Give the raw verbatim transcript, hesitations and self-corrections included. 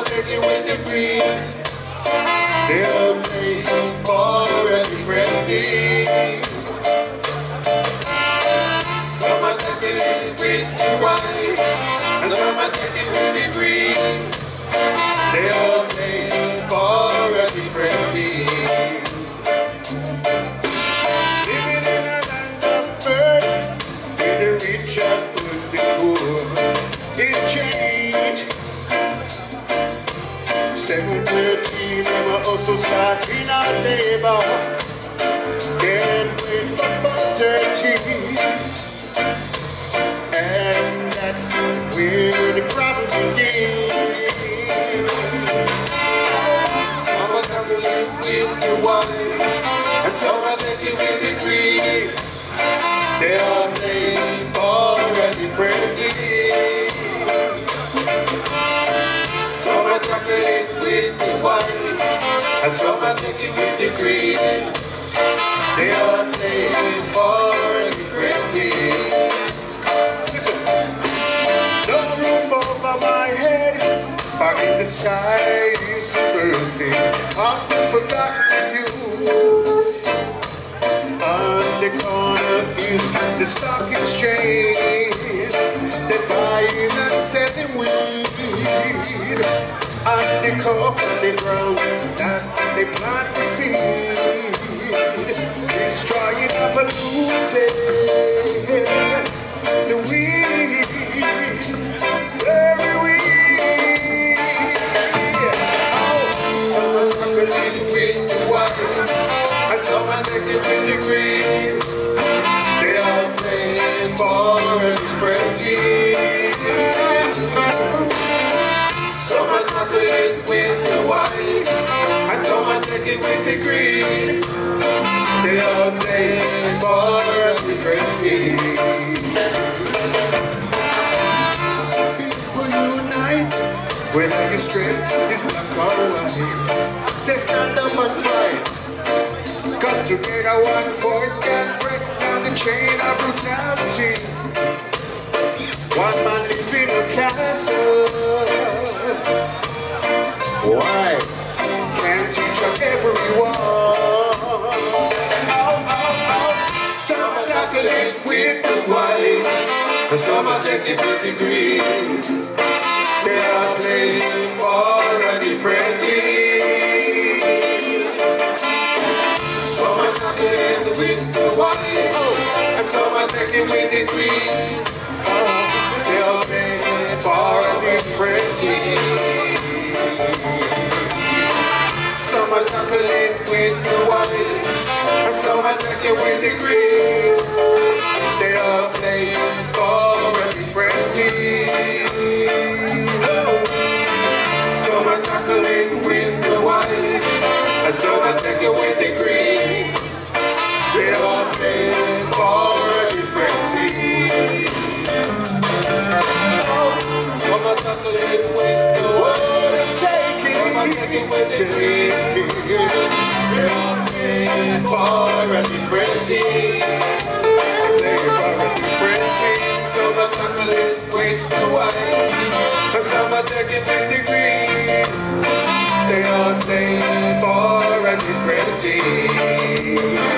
take it with the green. They're playing for a different team. Some are taking it with the white, and some are taking it with the green. They're playing for a different team. Living in a land of birth, where the rich have put the poor in change. seven thirteen, we were also starting our labor. Can't wait for four thirteen. And that's where the problem begins. Some are tackling with the white, and some are taking with the green. They are playing for a different team. Some are tackling with the white, and some are taking with the green. They are playing for a different team. Listen, no roof over my head, but in the sky is mercy. I've forgotten use. On the corner is the stock exchange. They're buying and selling weed. On the cup of the ground that they plant the seed. Destroying and polluting the weed, very weed. Some are tackling with the white, and some are taking with the green. They are playing for a different team. Some are tackling with the white, and some are taking with the green. They are playing for a different team. People unite, whether your strength is black or white. Say stand up and fight, cause together one voice can break down the chain of brutality. One man live in a castle. Why can't teach of everyone? With the white, and some are taking with the green. They are playing for a different team. Some are tackling with the white, and some are taking with the green. They are playing for a different team. Some are tackling with the white, and some are taking with the green. They are playing for a different team. Some are tackling with the white, and some are taking with the green. They are playing for a different team. Some are tackling with the white, some are taking with the green. They are playing for a different team. Some are tackling with the white, and some are taking with the green. They are playing for a different team.